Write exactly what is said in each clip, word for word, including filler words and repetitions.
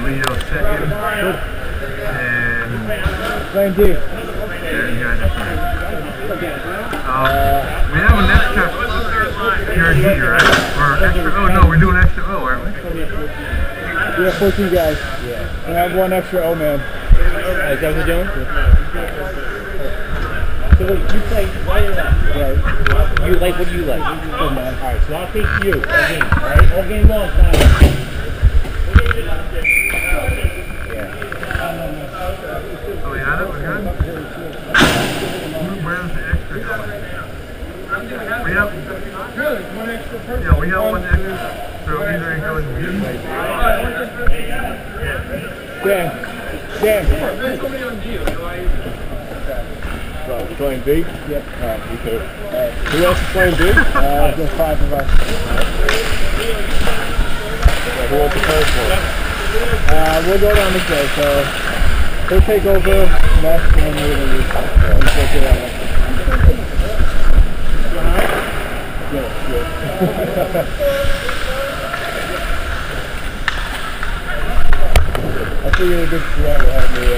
Leo second. And Lane D. there you guys are fine. Uh, we have an extra P R G, right? Or extra O? No, we're doing extra O, aren't we? We have fourteen guys. Yeah. We have one extra O man. Is that what you're doing? So wait, you play, why do you like? Right. You like, what do you like? Good man. Alright, so I'll take you all game, alright? All game long time. Oh, we got it? We're good? Where's the extra going? We have, yeah, we have one extra. So either it goes with you. Dan. Dan. So, we're playing B? Yep. Alright, me too. Alright. Who else is playing B? Uh, there's five of us. So who wants the first one? Uh, we'll go down this way, so he'll take over left and then we're going to leave. So, let's go to that one. Good, good. I figured a good threat would have me, uh,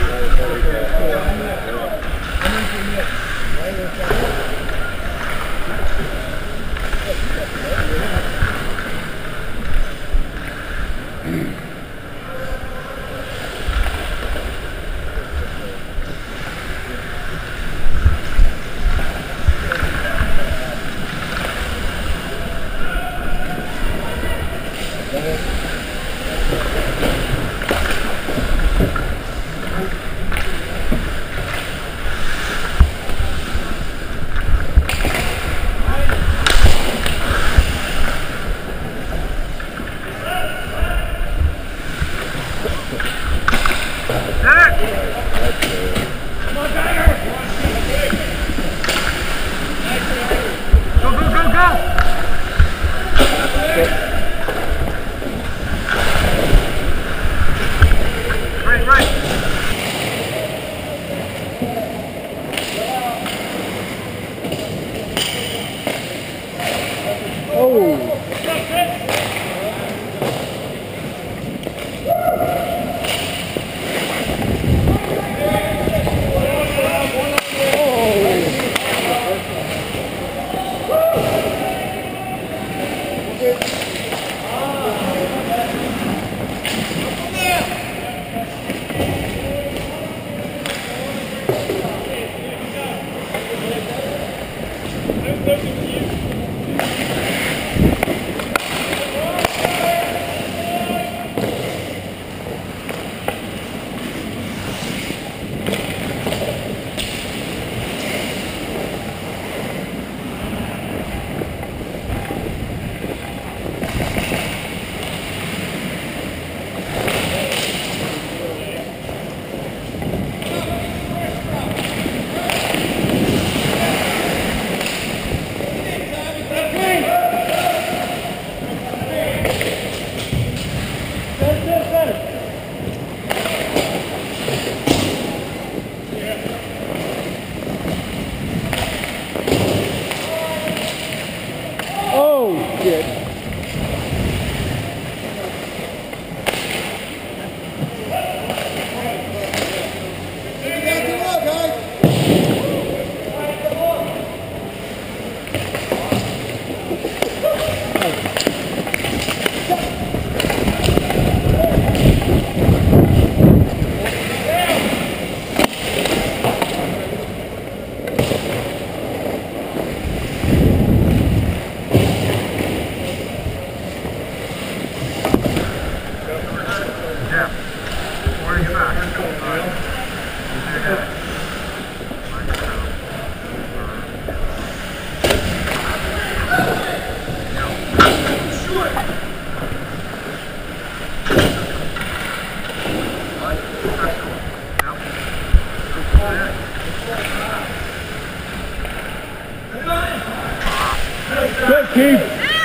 Good keep.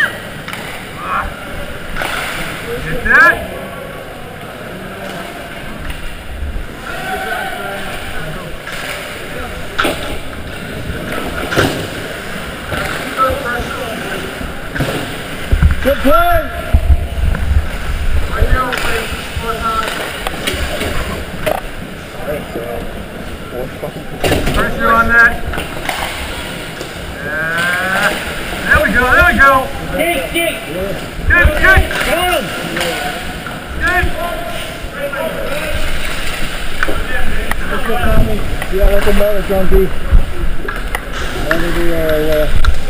Get that? Good play. I know, Careful motor, Junkie. Under the uh,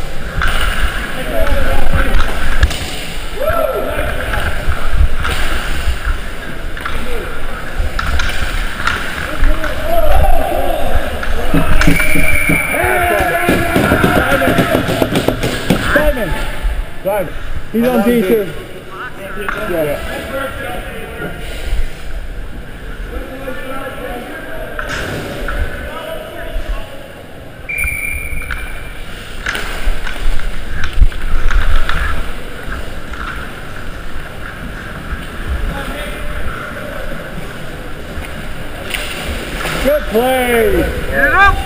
Simon! Simon! He's on D too. Yeah. Good play! Get it up!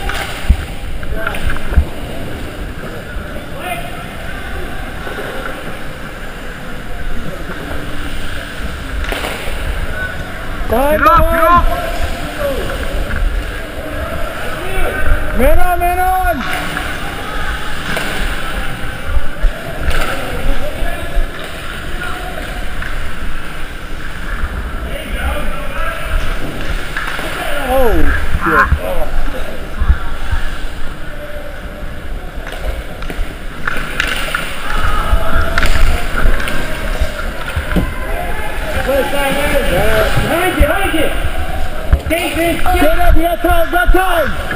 Time, Get up, get up! Man on, man on! Oh, shit. Oh. Behind you, behind you! Take this! Get up, you got time, got time!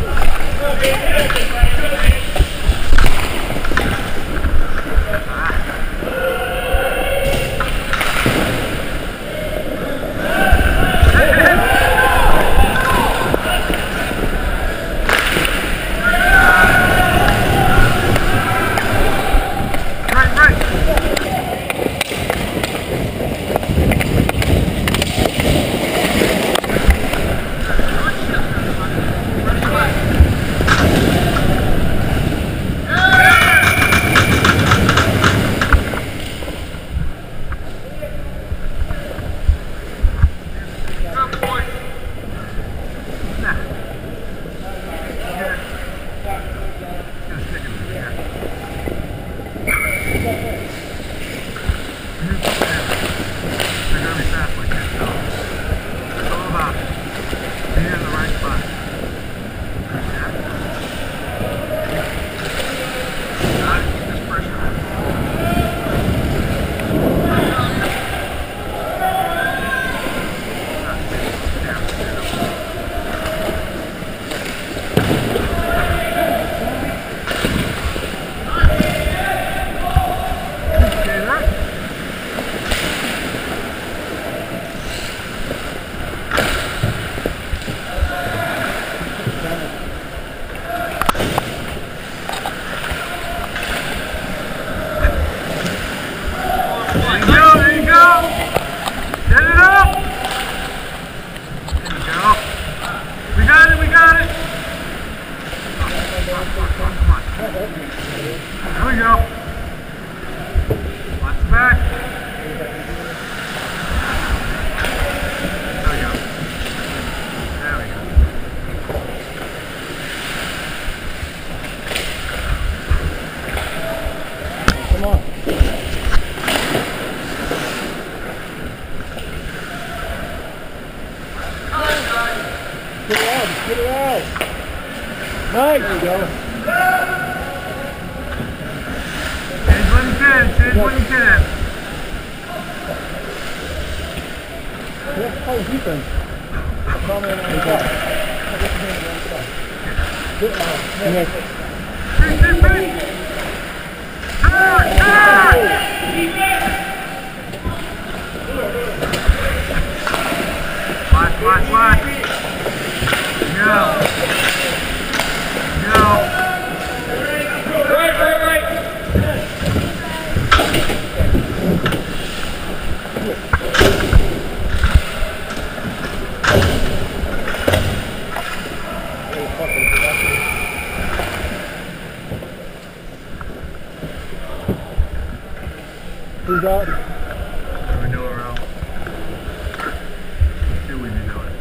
Get it out! Nice! There you go. Change when you can, change when you can. Let's play defense. Next. Fish, fish, fish! Turn, turn! Watch, watch, watch! Go! Go! Right, right, right! Who's out? We know we're out. See when you know it.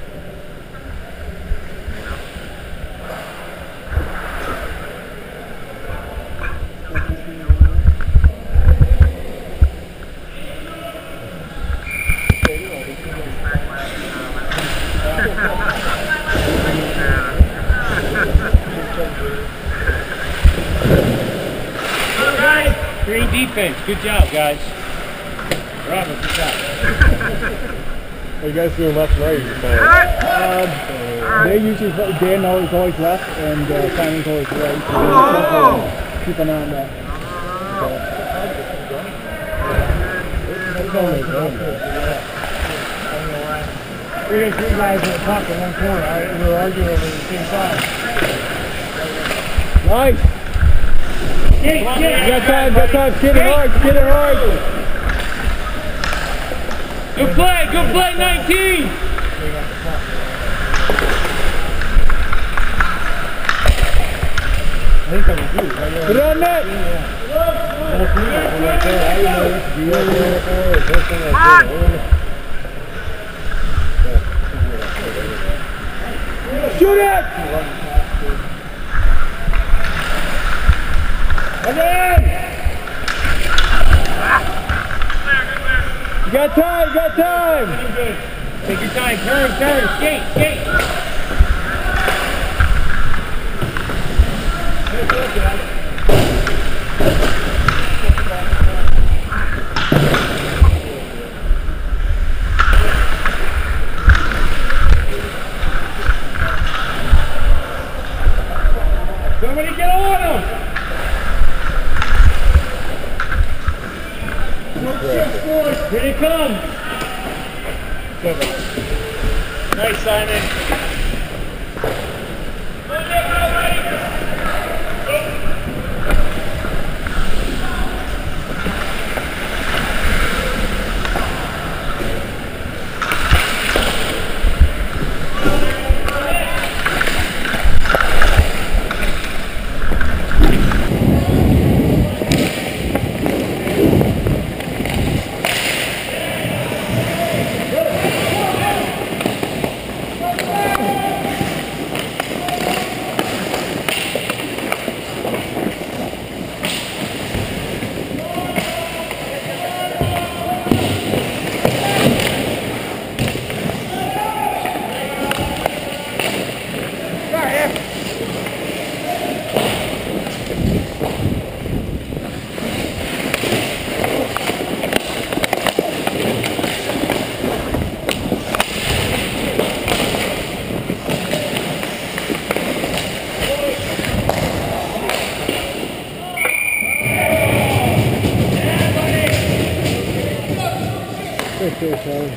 Yeah. defense. Good job, guys. Bravo, good job. What are you guys doing left and right? Um, they usually, Dan always always left, and uh, Simon's always right. So Oh! keep an eye on that. We had three guys that talked in one corner, right? And we were arguing over the same time. Nice! Get, get, You got time, got time, get it hard, get it hard! Good play, good play, nineteen! Put it on net! Shoot it! Again! You got time, got time! Take your time, turn, turn, skate, skate! Somebody get on him! Here they come! Nice, Simon. Okay, sorry.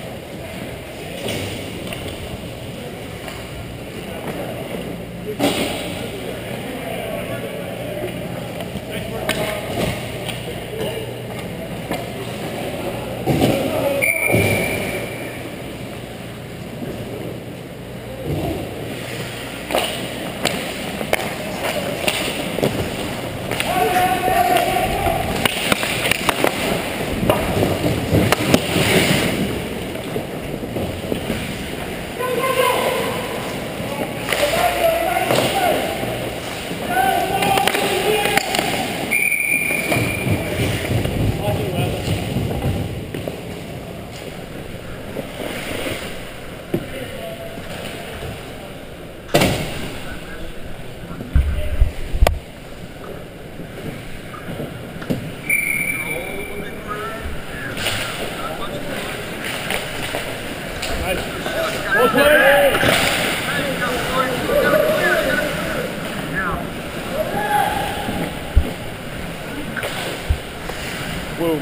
Come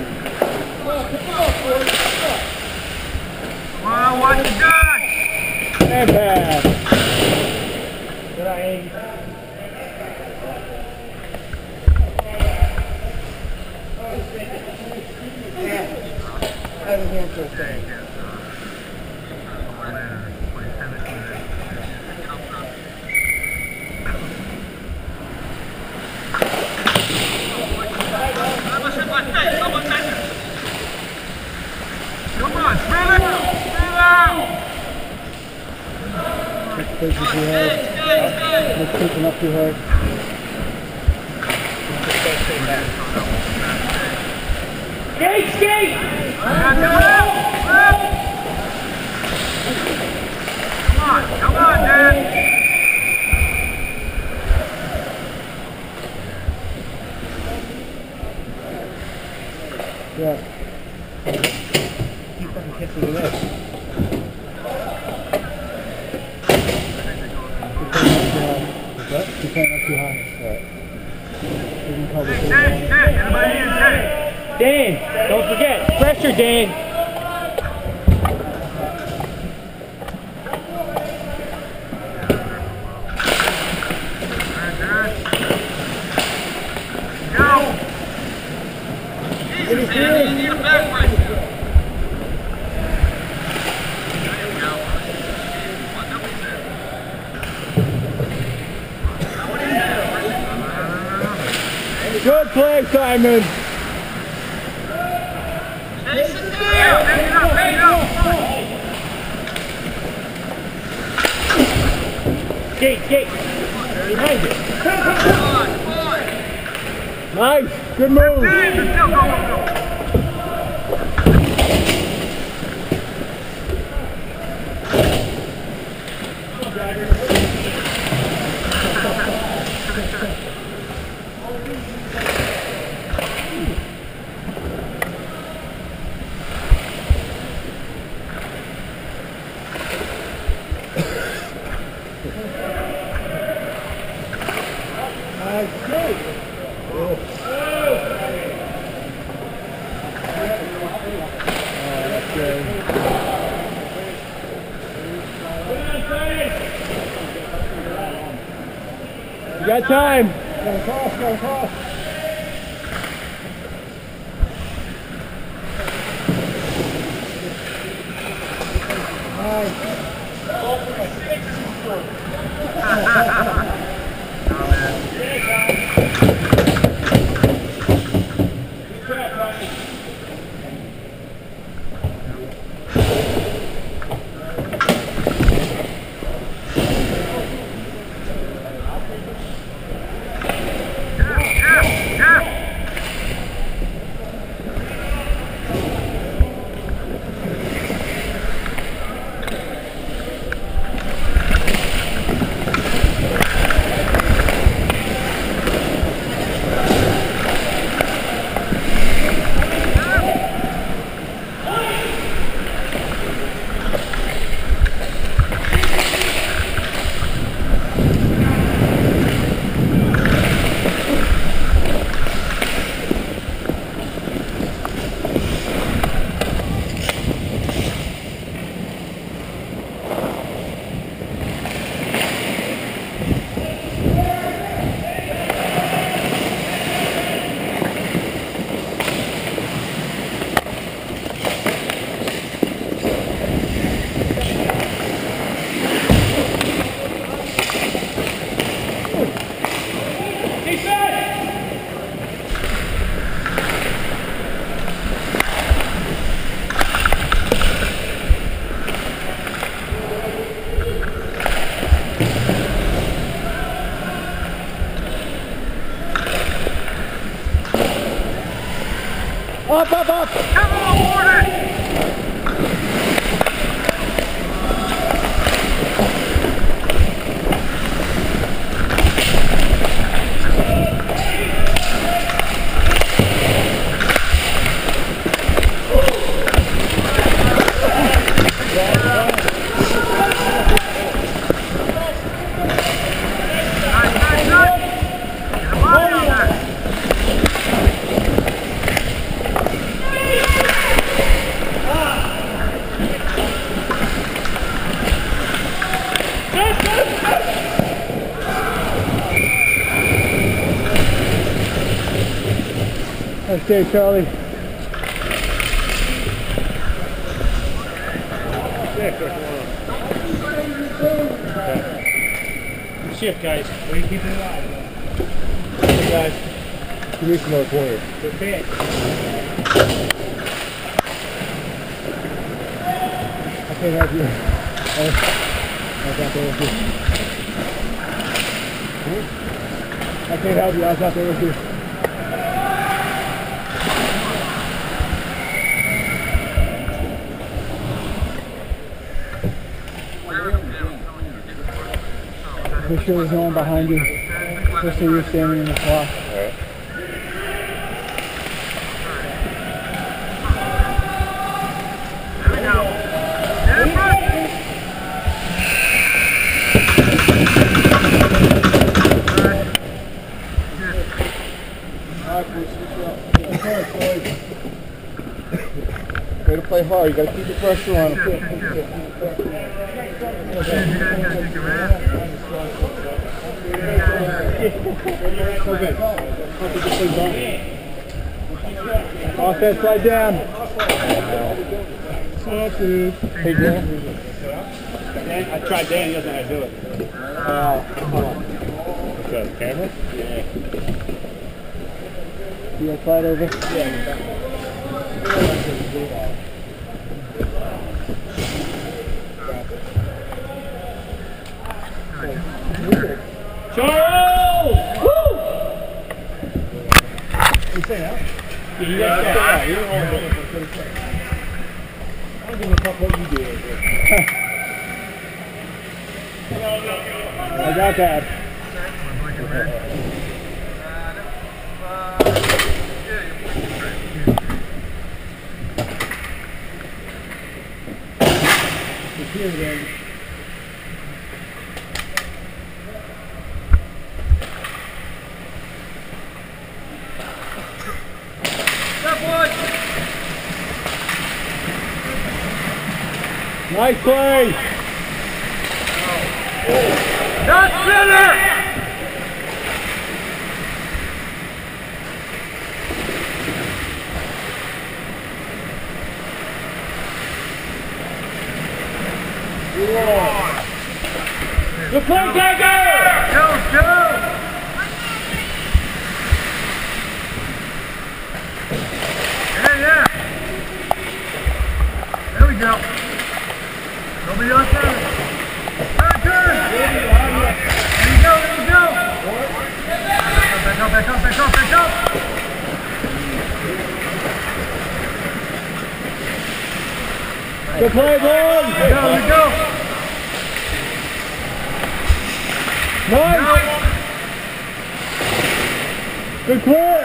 on, watch the gun! And pass. Good eye, Andy. I have a hand for a second. Come on, spread it out! Spread it out! Pushing too hard. Let's pushing up too hard. Skate, skate! Come on, come on, Dad! hits it away. What's that? You're playing up too high. Alright. We can cover Hey, it. Dane, Dane, everybody in, Dane. Dane, don't forget, pressure, Dane. Go! Easy, easy, your back pressure. Good play, Simon. Take it up, take it up, take it up. Gate, gate. Behind it. Nice. Good move. Dane, let's go, go, go, go. Nice. Good. You got time. Go across, go across. Up, up, up! Come on, Morton! Nice, nice, nice! Get a body on that! Nice day, Charlie. Shift, guys. What are you keeping it alive? Hey guys, give me some more pointers. Good bit. I can't have you. I was out there with you. I can't help you. I was out there with you. Make sure there's no one behind you. Especially you're standing in the slot. Alright. There we go. play hard. You gotta keep the pressure on him. Shift, shift, shift. You guys gotta take your mask. Okay. Offense, slide down. Hey, Dan. I tried Dan, he doesn't know how to do it. Uh, hold on. What's that, camera? Yeah. You got slide over? Yeah. Charles! Woo! You say that? Yeah, you got that. You don't want to do it. I don't give a fuck what you do. I got that. It's here then. Nice play! Not center! Good play, Tiger! Go, go! Yeah, yeah. There we go. Nobody on center. Turn, turn! There you go, there you go! Back up, back up, back up, back up! Good play, boys! There we go, there we go! Nice! Good clear!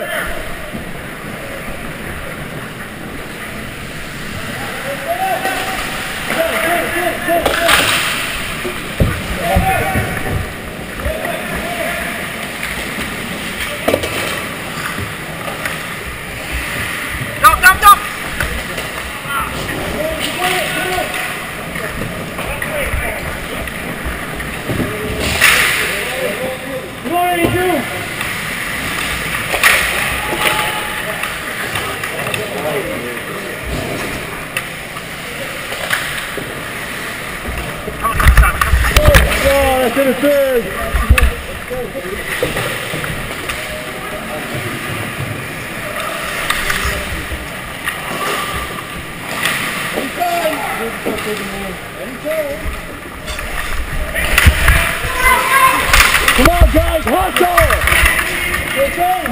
Jump, jump, jump! Come on, eighty-two! Oh, that's in the third! Come on, guys, hustle! Good game!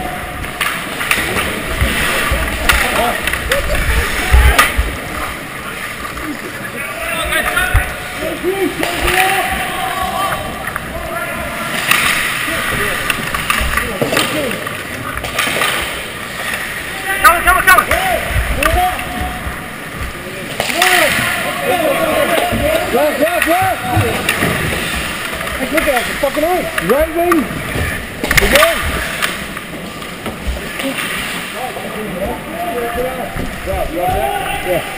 Coming, coming, coming! Left, left, left! Hey, look at that, it's fucking on! Right wing! Again! Yeah.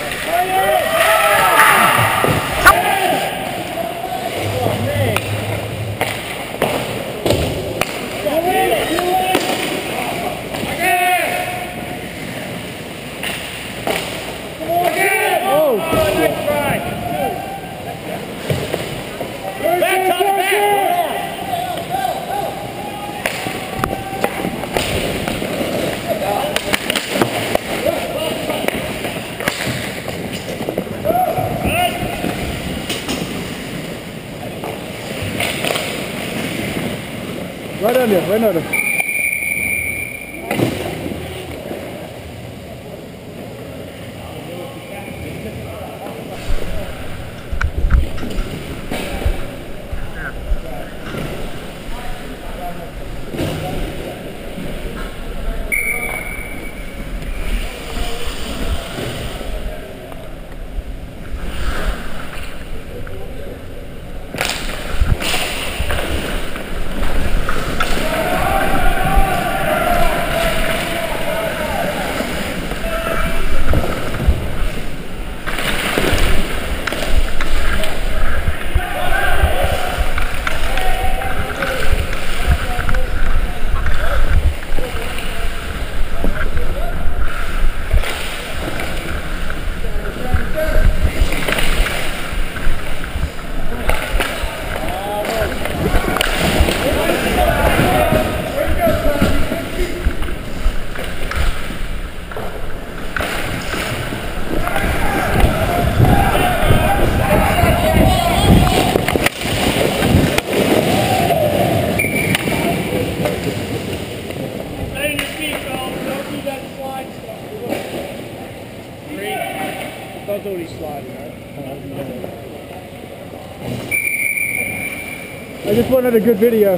Right under, right under. sliding, right? I just wanted a good video.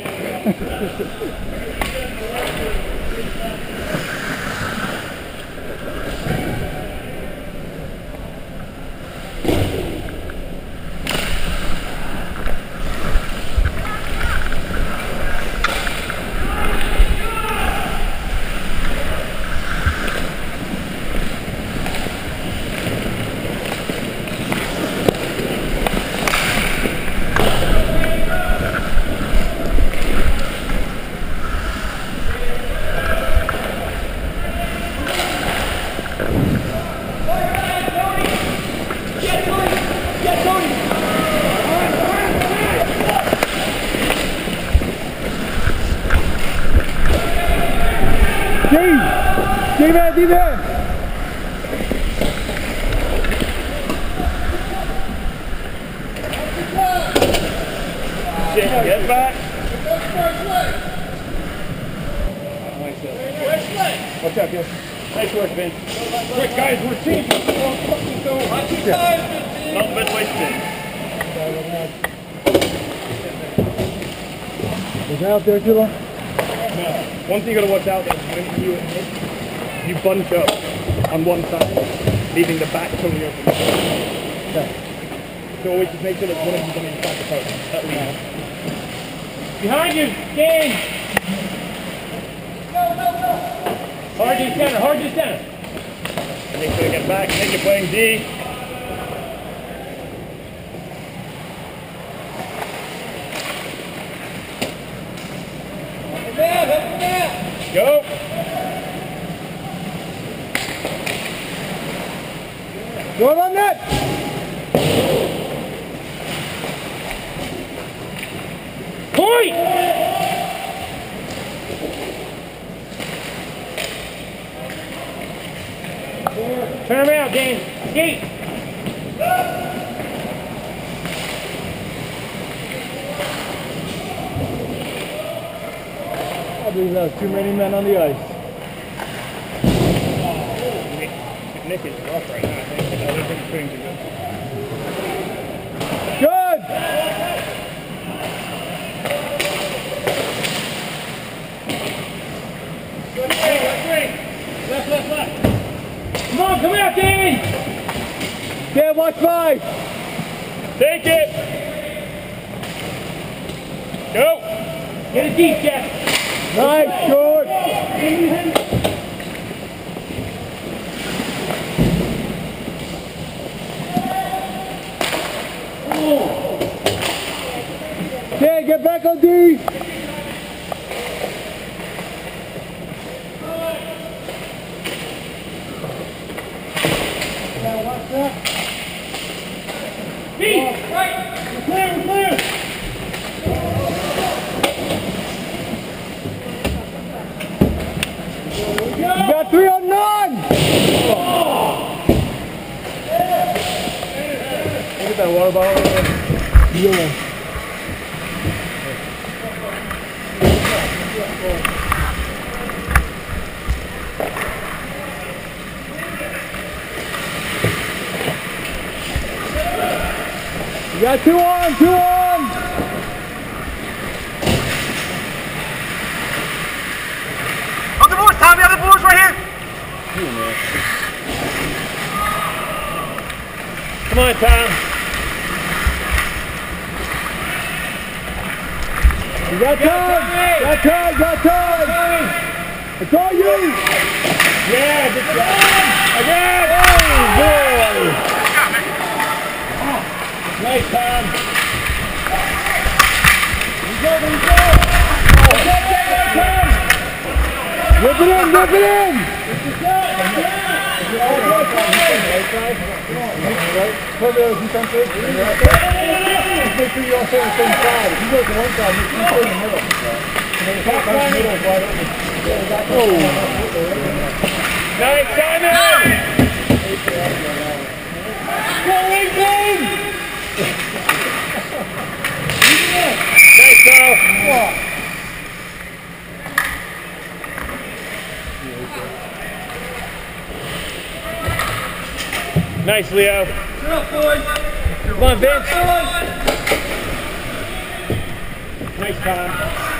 D-man, D-man! Shit, get back. What's up, yo? Nice work, Vince. Quick, guys, we're team. Nothing but wasted. Was I out there too long? No. One thing you gotta watch out is when you you bunch up on one side, leaving the back totally open. Okay. So always just make sure that one of you's on the inside the post, at least. Behind you, game! Go, go, go! Hard to center, hard to center. Make sure you get back, make it playing D. Go! Go on net! Point! Turn him out, Dane. Gate! I believe there's too many men on the ice. Nick is rough right now, I think. I don't think he's doing too good. Good! Good swing, good swing. Left, left, left. Come on, come out, Damon! Dan, watch five! Take it! Go! Get it deep, Jeff! Nice, short! Dan, get back on D! Now watch that. D! Right! We're clear, we're clear! You got three on nine! Look at that water bottle over there. Yeah. You got two on, two on! Other boards, Tommy, other boards right here. Come on, Tom. You got time! Got time, got time! It's all you! Yeah, good job! Again! Oh, boy! Nice, Tom. There you go, there you go! Whip it in, whip it in! Come there, defensive. Just make sure you all stay on the same side. If you go to one side, you stay in the middle. And then the top right middle is wide open. Oh! Nice, Simon! Go, England! Nice, Carl. Nice. Nice, Leo. Come on, Vince. Nice time.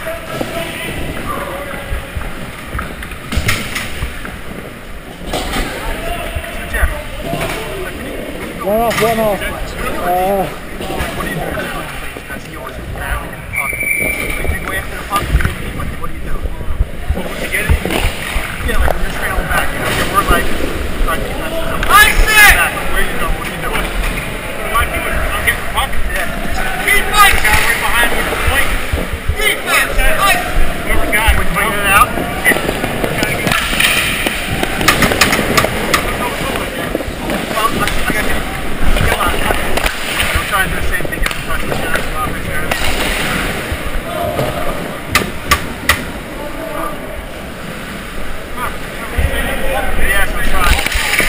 One off, one off. Uh, What do you do? That's yours. Puck. Like, you go after the puck, you didn't keep it. What do you do? Well, when you get it? Yeah, like when you're scrambling back, you know, we're like, trying to keep that stuff. I see! Where you going? What are you doing? What am I doing? I'm getting the puck? Yeah. Keep fight! Guy right behind me. Point. Defense! Fight! Whoever got it. When you bring it out? Yeah. Gotta get it. Well, I, I got you. Come on. Don't try and do the same thing as the touch with your offense there. Yes, I'm trying.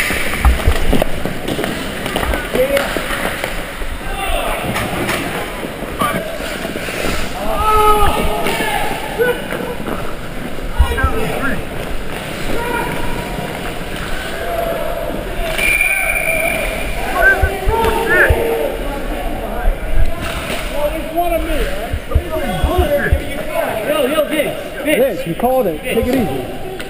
Vince, you called it. Take it easy.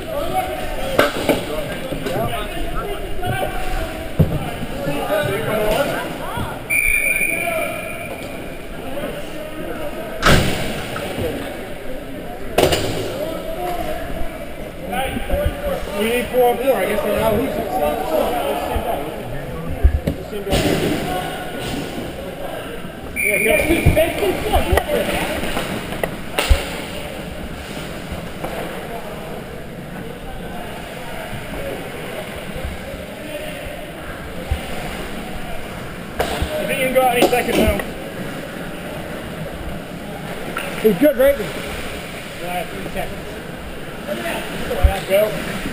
We need four on four. I guess they're out. Yeah, go. You can go out any second now. He's good, right? Yeah, three seconds. Go.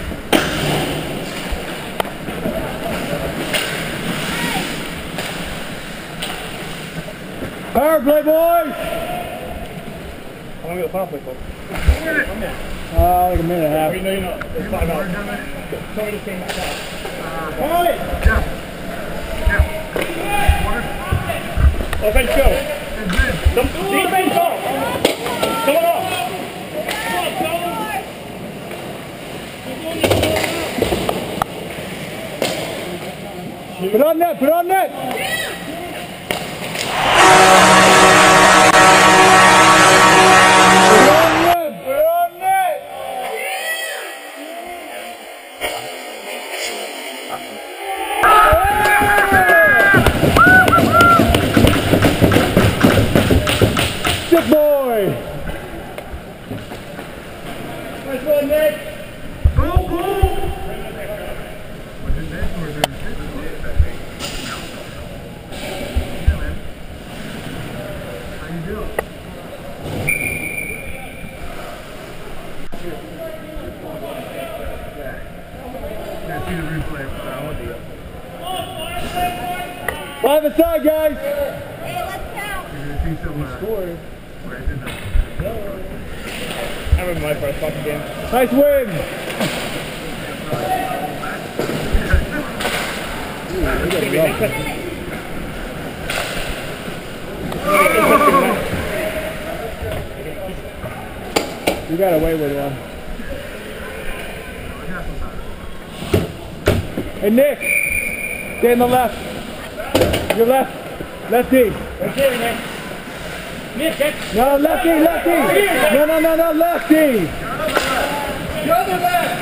Power play, boys! How long is the power play for? Uh, like a minute and a half. No, you're not. It's five hours. Tell me to came back out. Hey! Yeah. Yeah. Offense, go. Defense, go. Come on off. Put on net, put on net! Put on net, put on net! Good boy! Nice one, Nick. Go, go! Five aside, guys! Hey, let's count. Score. I remember my first fucking game. Nice win! You got away with one. Hey Nick, stay in the left. Your left, lefty. Right there, Nick. Nick, that's... No, lefty, lefty. No, no, no, no, lefty. The other left.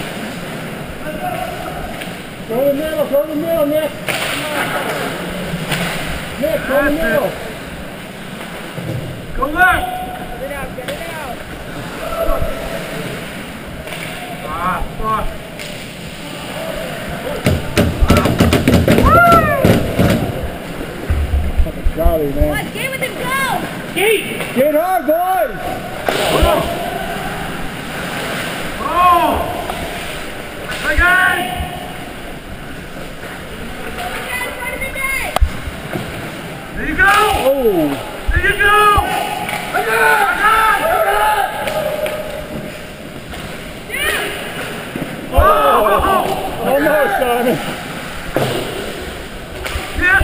Go in the middle, go in the middle, Nick. Nick, go in the middle. Go left! Get it out, get it out. Ah, fuck. Charlie, man. Let's get with him, go! Keith! Get hard, boys! Oh! Again! Again, right in the net! There you go! Oh! There you go! Again! Again! Dude! Oh! Almost, Simon.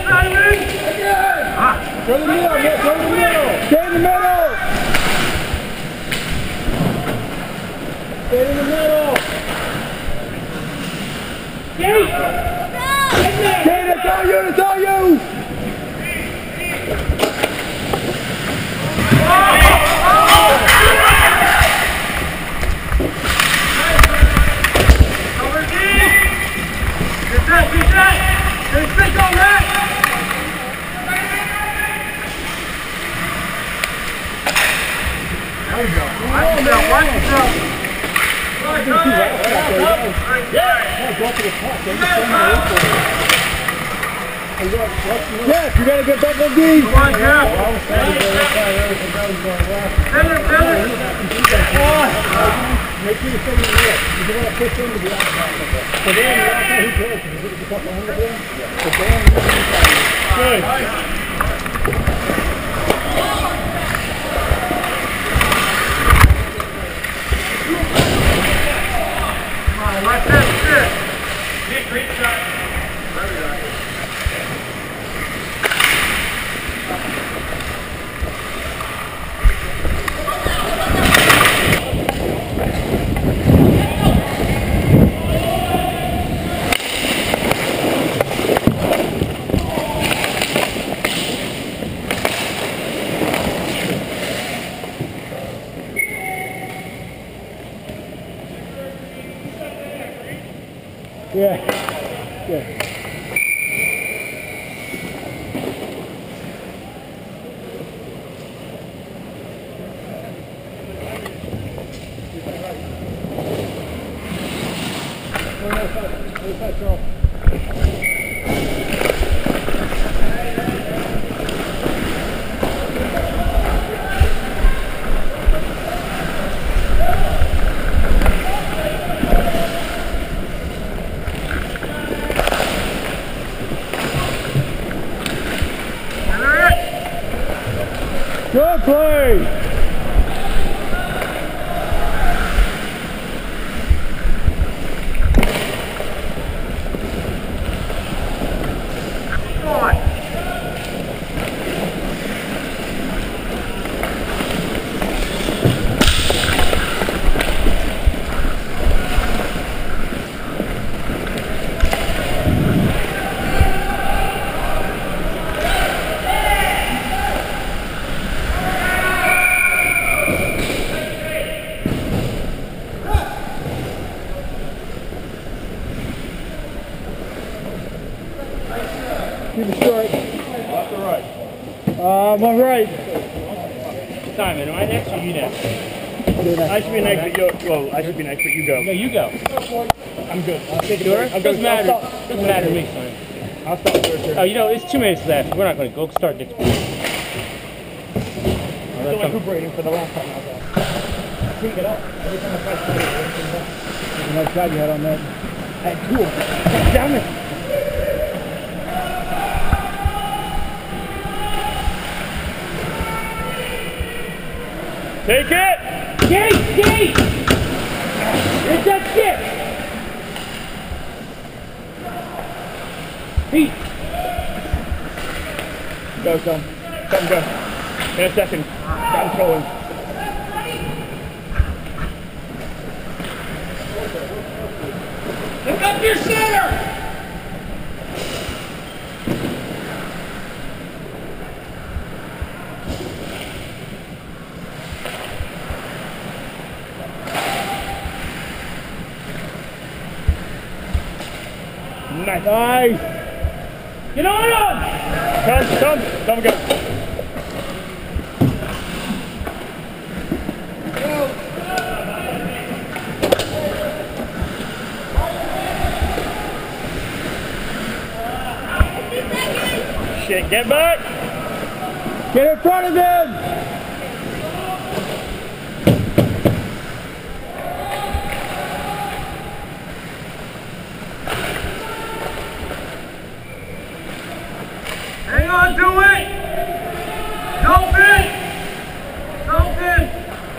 Go to the middle, Nick. Go to the middle. Stay in the middle. Stay in the middle. Go! Kate, it's all you. It's all you. Yes, you gotta get back on D. Come on, Jeff. Make sure you stay in the middle. You don't want to push into the outside. So then, the outside, who cares? Because you get the couple hundred there. So then, you're inside. Good. Watch that shit. Nick, great shot. Yeah. Yeah. Good play! Keep it short. Left or right? Uh, I'm on right. Simon, am I next or you next? I should be next, but you well, I should be next, but you go. No, you go. I'm good. I'll take Sure? it. It doesn't matter. Doesn't matter to me, son. I'll stop there. Oh, you know, it's two minutes left. We're not going to go start next week. Still recuperating for the last time I was out. Pick it up. Every time I try to play it, Nice shot you had on that. I had two of them. Damn it. Take it! Gate! Gate! It's that shit! Pete! Go, Tom. Tom, go. In a second. Got him trolling. Look up your center! Nice. Nice. Get on him! Come, come, come, go. Shit, get back! Get in front of him! Hang on to it! Help it! Help it!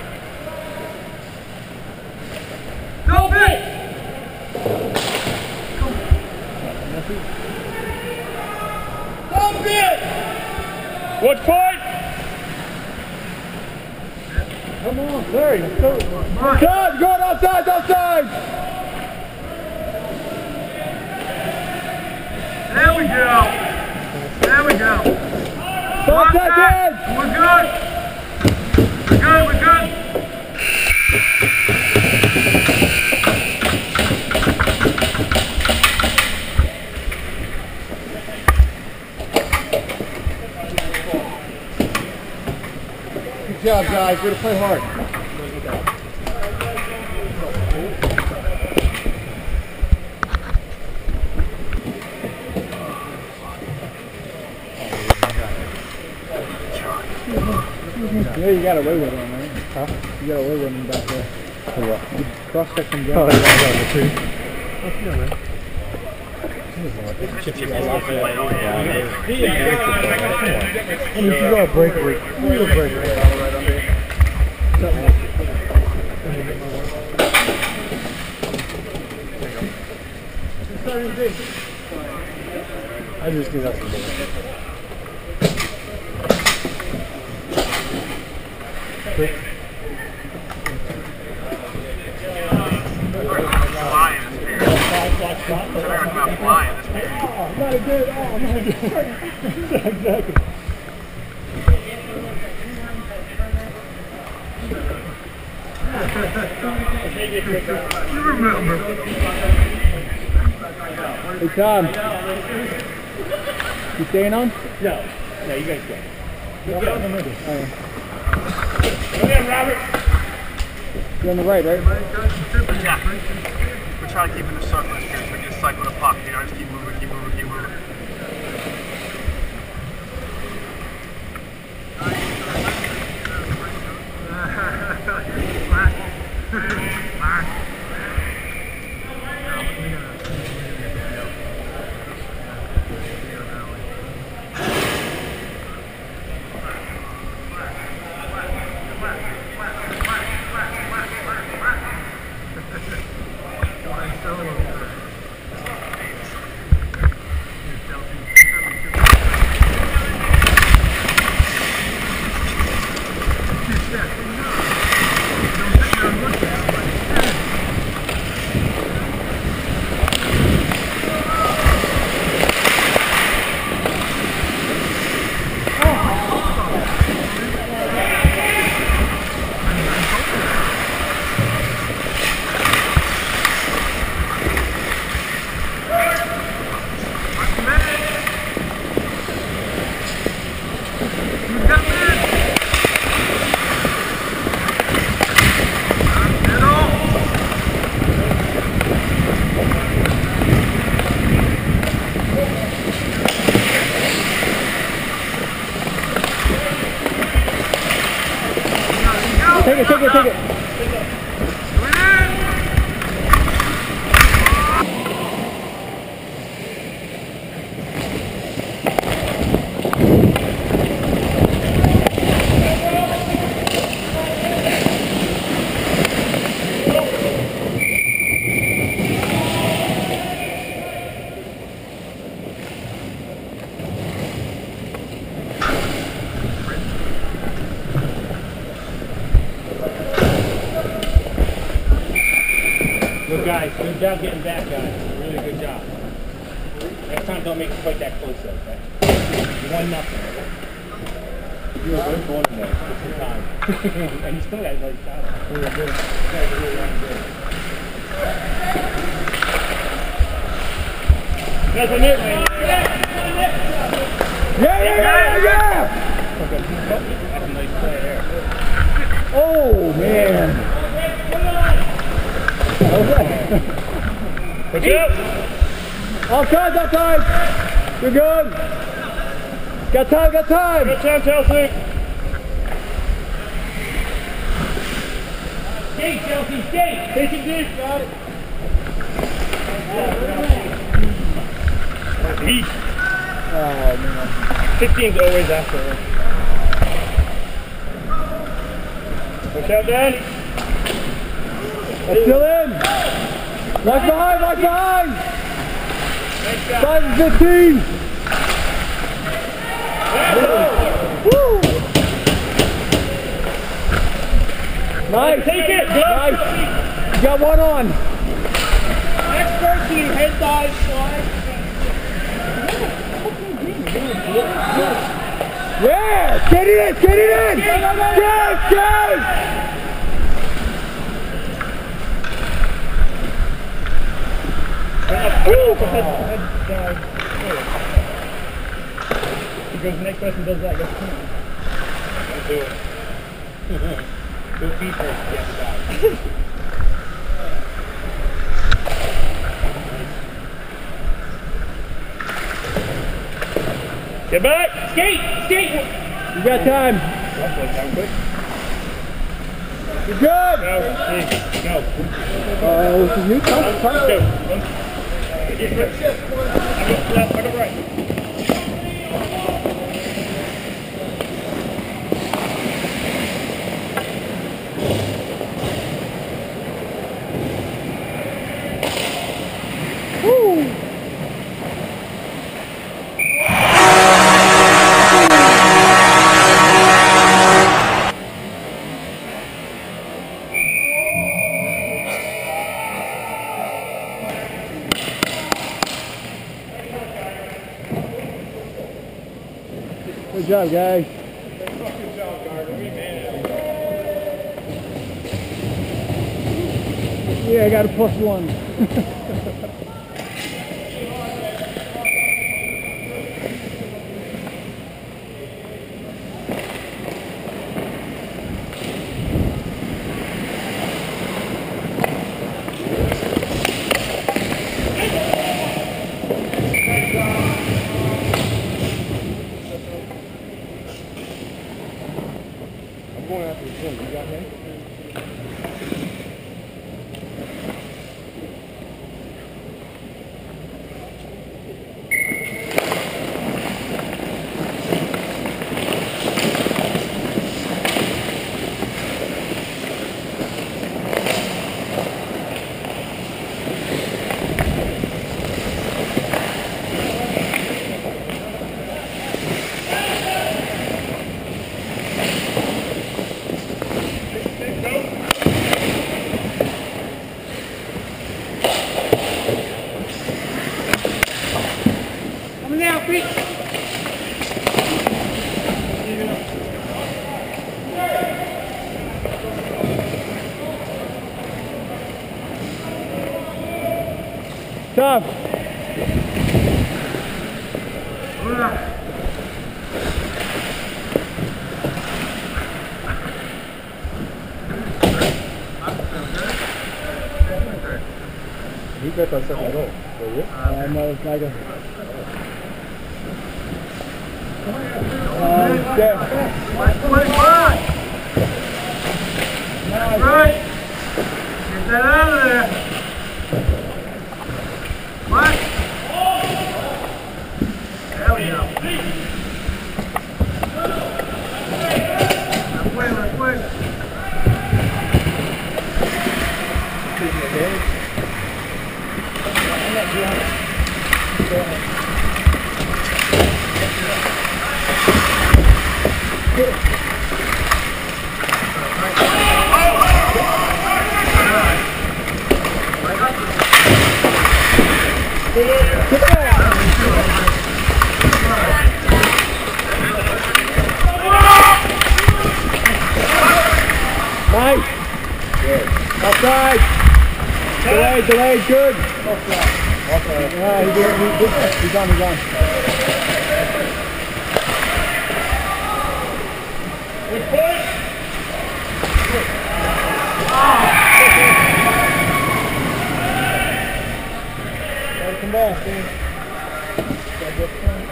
Help it! Go! Watch point! Come on, Larry. Let's go. Outside, going outside, outside. There we go. There we go. Five seconds. We're good. We're good, we're good. Good job, guys. We're going to play hard. Yeah, you got away with him, man. Huh? You got away with him back there. For what? You cross-checked him down. Oh, yeah, I got the two. Oh, yeah, man. And if you got a break, break. You got a break, break. I just think that's the ball. Quick. Oh, not a good. Oh, not a good. Exactly. You remember. Hey, Tom. You staying on? No. No, you guys go. Go ahead. Come in, Robert. You're on the right, right? Yeah. We're trying to keep in the circle here so we can just cycle the puck. You know, just keep moving, keep moving, keep moving. Take it, take it, take it. Good guys, good job getting back, guys. Really good job. Next time, don't make it quite that close, though, okay? You won nothing. You were good going in there for some time. And you still got a nice shot. Really good. You guys are really running good. That's a nip, man. Yeah, yeah, yeah, yeah! That's a nice play there. Oh, man. Watch out! Outside, outside! You're good! Got time, got time! Good time, Chelsea! Skate, Chelsea, skate! Take it deep, got it! Heat! Oh, man. fifteen's always after her. Watch out, Dan! That's still in! Right behind, right behind! five and fifteen! take it. Go. Nice. You got one on. Next person, you head dive, slide. Yeah, get it in, get it in. Yes, yes. Because the next person does that, goes do it. Go feet first, yeah, die. Get back! Skate! Skate! You got time. That goes down quick. You're good. Go, hey, go. Uh, this is you. Come, come. Go. One. Get right. I go left, I go right. Good job, guys. Good job, Gardner. We made it. Yeah, I got a plus one. I'm going after the swim. You got him? Coming down, quick! Stop. You got that second goal. Were you? Uh, no, it's not good. Uh, yeah. That's right. Get that out of there. What? There we go. Let's wait, let's wait. Nice. Good. Outside. Delay, delay, good. Yeah, he did, he did. He's on, he's on. Good point! Gotta come back, dude. Got good point.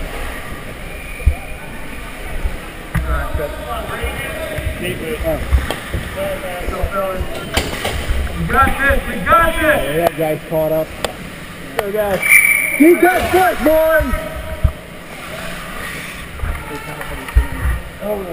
We got this, we got this! Yeah, that guy's caught up. Go, guys. Keep that foot, boys! Oh,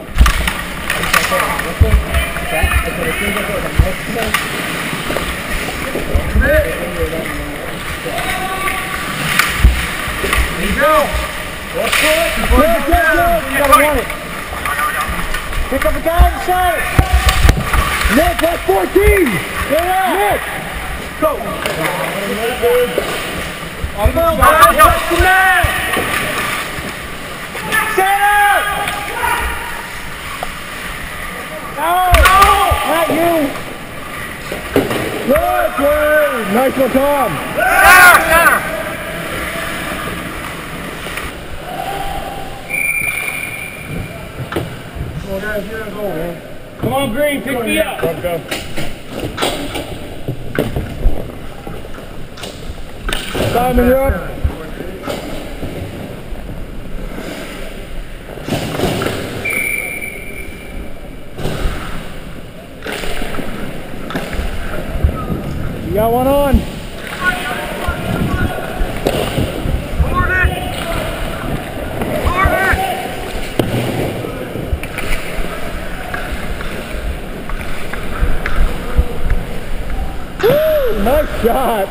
There you go! That's good. Good, good, good. You gotta run it. Pick up the guy inside. Nick, that's fourteen! Nick! Go! On the side. Center! No! Not you! Good play! Nice one, Tom! Center, center. Come on, Green, pick me up. Go, go. Simon, you're up. You got one on. Forward it. Forward it. Woo! Nice shot.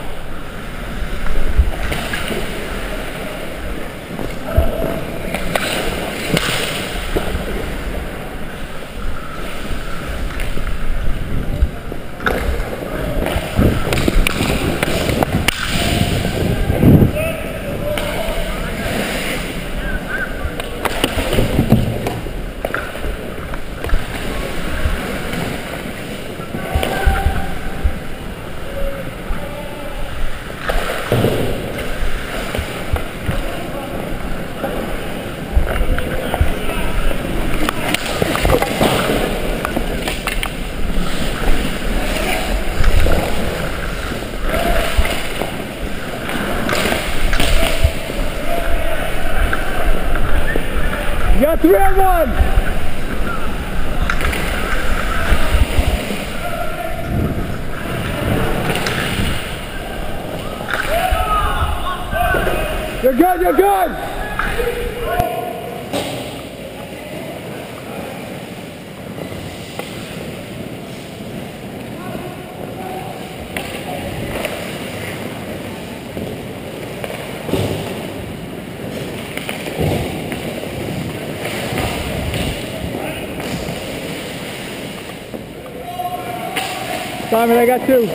You got three on one! You're good, you're good! Simon, I got two.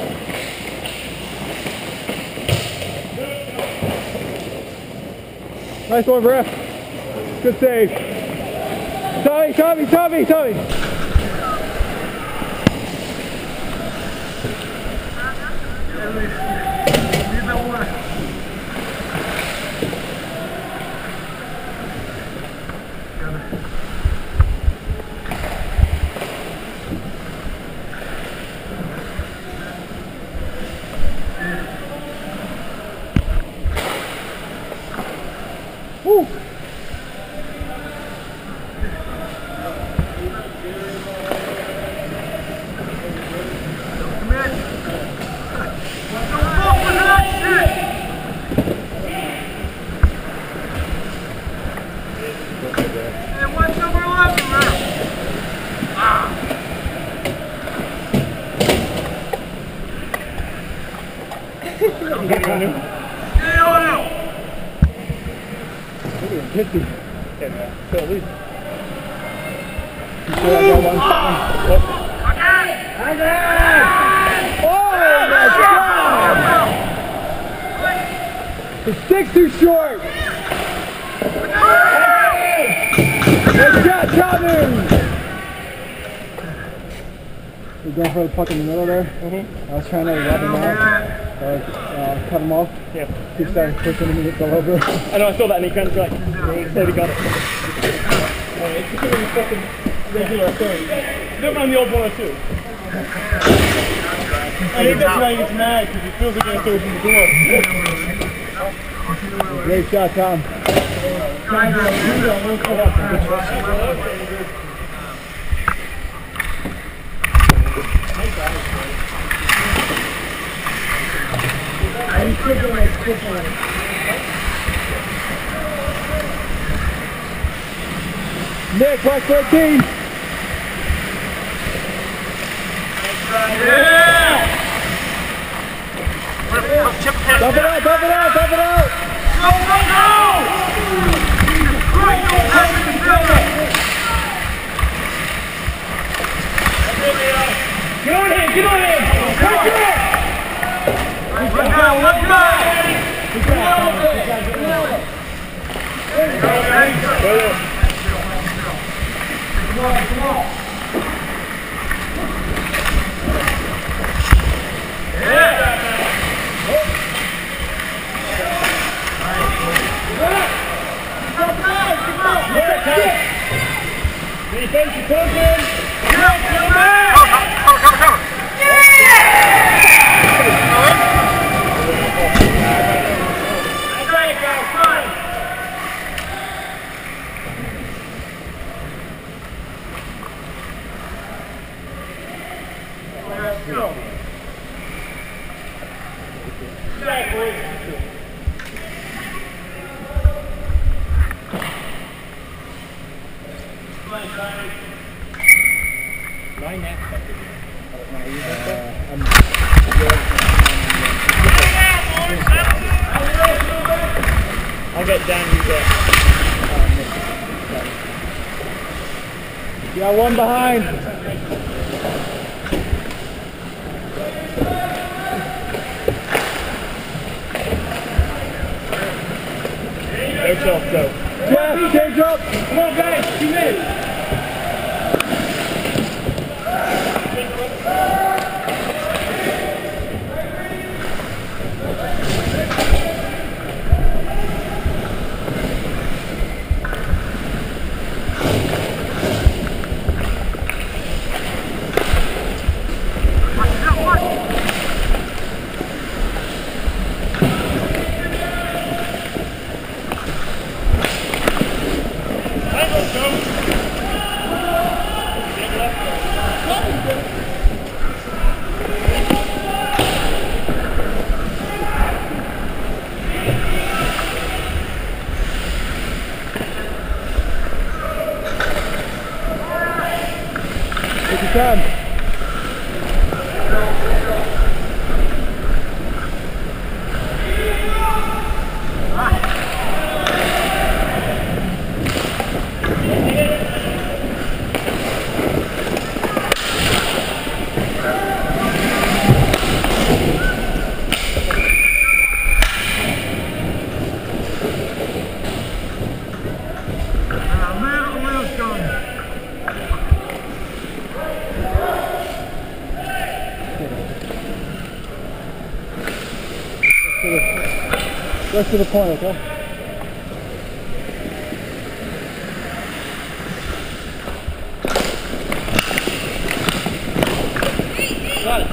Nice one, Brett. Good save. Tommy, Tommy, Tommy, Tommy. Woo! fifty. Yeah, man. So at least. You sure I got one? Oh my God! The stick's too short! Good shot, Tommy! You're going for the puck in the middle there? Mm-hmm. I was trying to rub him out. Uh, uh, cut him off. Yeah. He started pushing him and he fell over. I know, I saw that and he kind of like, said he got it. Uh, it's because of the fucking regular thing. Don't mind the old one or two. I think that's why he gets mad, because he feels like he has to open the door. Great shot, Tom. Nick, watch thirteen. Yeah! Chip hit. Dump it out, dump it out, dump it out! Go, go, go! Right, go, go, go, go! Yellow. Come on, come on. Defense, you pull in. Cover, cover, cover, cover. That's right, guys. Come on. Right, boys. Nine that. I'll get down, you get. You got one behind. No shot, go. Jeff, change up. Come on, guys, two minutes. Take your time. Rest to the point, okay? Got it.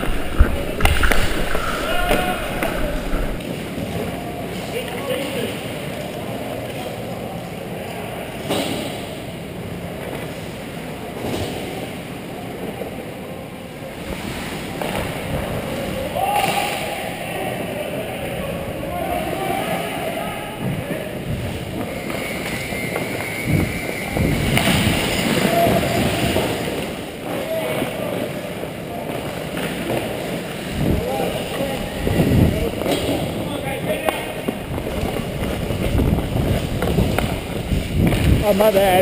Oh, my bad.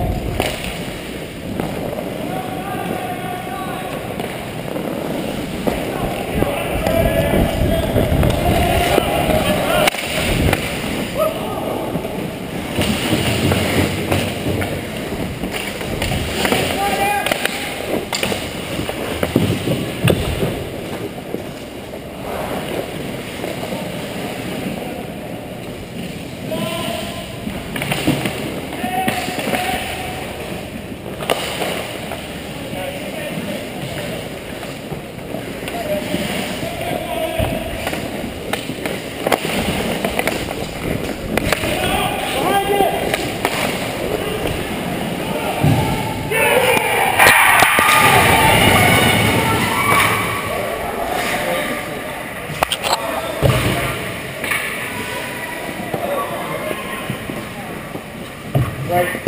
Right.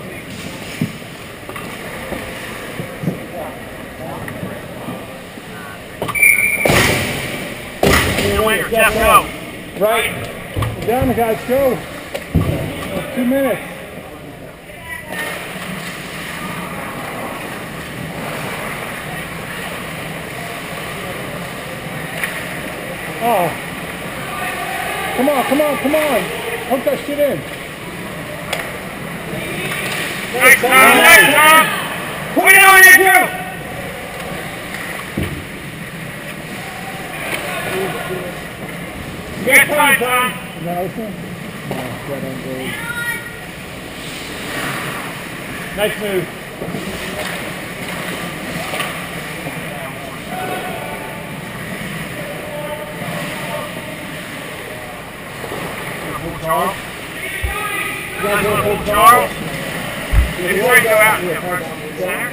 Winger, Jeff, go. Right. Down the guys, go. That's two minutes. Oh. Come on, come on, come on. Hook that shit in. Nice, Tom. Nice, Tom. Put it on there, too. Get time, Tom. Nice move. Charles. You guys want to hold Charles? Maybe try to go out and get first center.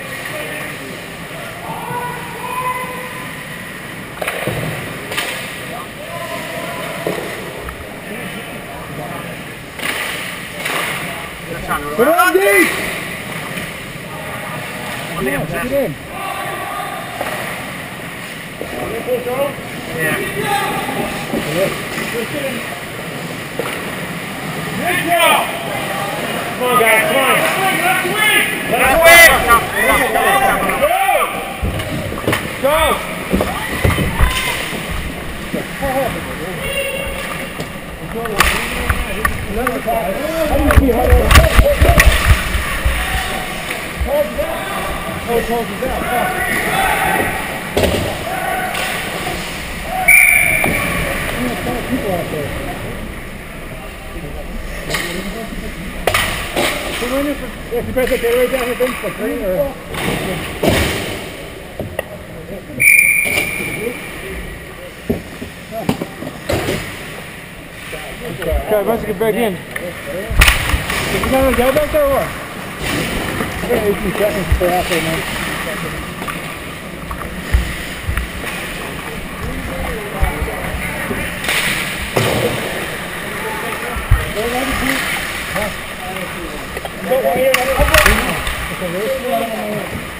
Put it on deep! Let me have Get that. it in. Yeah. Come on, guys, come on. Let's win! Come, come, come, come. Go! How do you see how that... Calls it out. Oh, it calls it out. There's a ton of people out there. So when you, if you press that right down here, then like green or... Okay, let's get back in. Is you gonna go back there or what? I got eighteen seconds to stay out there, man. Go right here, right here.